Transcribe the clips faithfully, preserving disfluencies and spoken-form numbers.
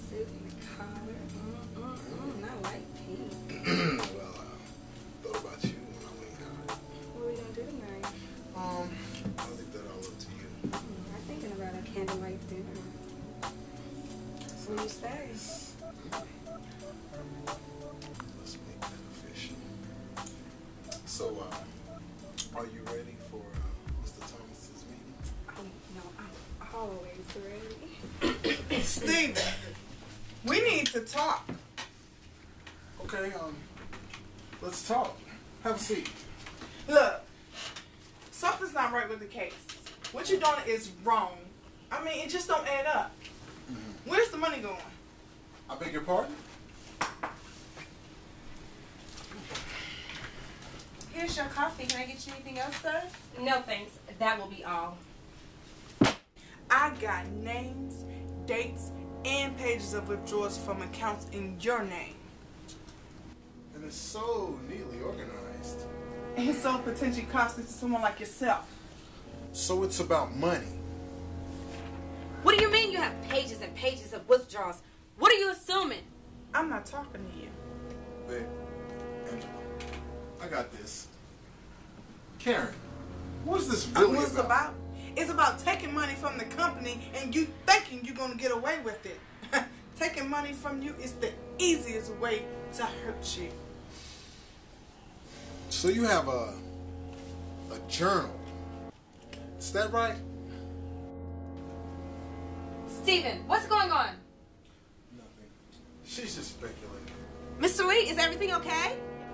suit and a collar. Mm-mm-mm, I like pink. Well, I thought about you when I went out. What are we gonna do tonight? Um, I'll leave that all up to you. Mm, I'm thinking about a candlelight dinner. What do you say? Let's make that official. So, uh, are you ready for uh, Mister Thomas's meeting? Oh, no, I'm always ready. Steven, we need to talk. Okay, um, let's talk. Have a seat. Look, something's not right with the case. What you're doing is wrong. I mean, it just don't add up. Mm-hmm. Where's the money going? I beg your pardon? Here's your coffee. Can I get you anything else, sir? No, thanks. That will be all. I got names, dates, and pages of withdrawals from accounts in your name. And it's so neatly organized. And so potentially costly to someone like yourself. So it's about money. What do you mean you have pages and pages of withdrawals? What are you assuming? I'm not talking to you. Babe, Angela, I got this. Karen, what's this really What's about? about? It's about taking money from the company and you thinking you're going to get away with it. Taking money from you is the easiest way to hurt you. So you have a a journal. Is that right? Steven, what's going on? Nothing. She's just speculating. Mister Lee, is everything okay?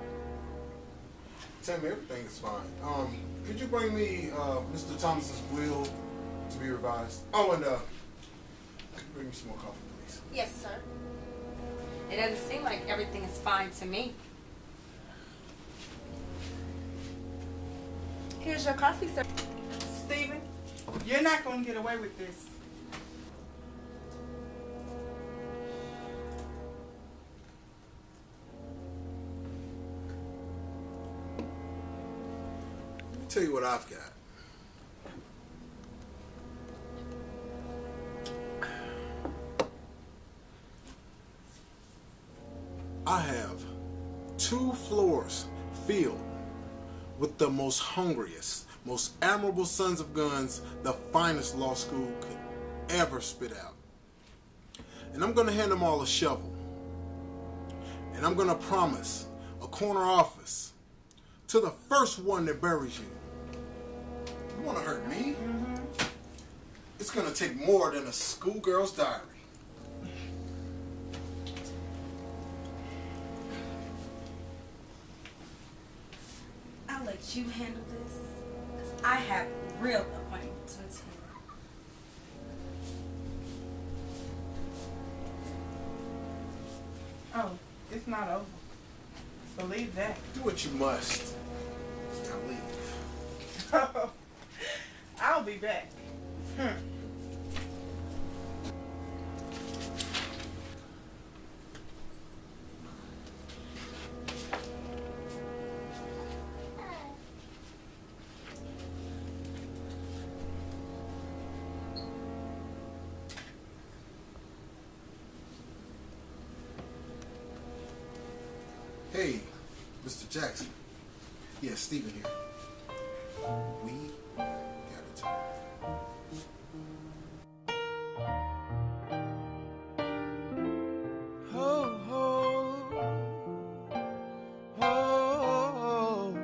Tell me everything is fine. Um, could you bring me uh, Mister Thomas's will to be revised? Oh, and uh, bring me some more coffee, please. Yes, sir. It doesn't seem like everything is fine to me. Here's your coffee, sir. Steven, you're not going to get away with this. Let me tell you what I've got. I have two floors filled with the most hungriest, most admirable sons of guns the finest law school could ever spit out. And I'm going to hand them all a shovel. And I'm going to promise a corner office to the first one that buries you. You want to hurt me? Mm-hmm. It's going to take more than a schoolgirl's diary. I'll let you handle this, because I have real appointments to attend. Oh, it's not over. Believe that. Do what you must. Now leave. I'll be back. Hmm. Hey, Mister Jackson. Yeah, Steven here. We gotta talk. Ho, ho, ho.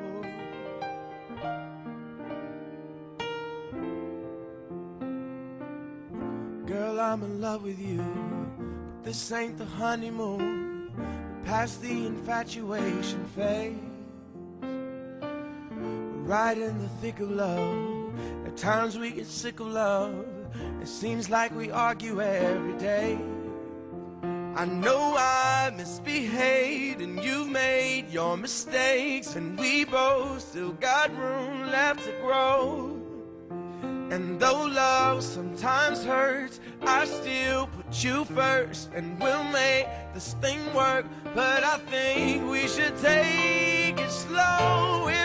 Girl, I'm in love with you, but this ain't the honeymoon. Past the infatuation phase, we're right in the thick of love. At times we get sick of love. It seems like we argue every day. I know I misbehaved and you've made your mistakes, and we both still got room left to grow. And though love sometimes hurts, I still put you first, and we'll make this thing work. But I think we should take it slow.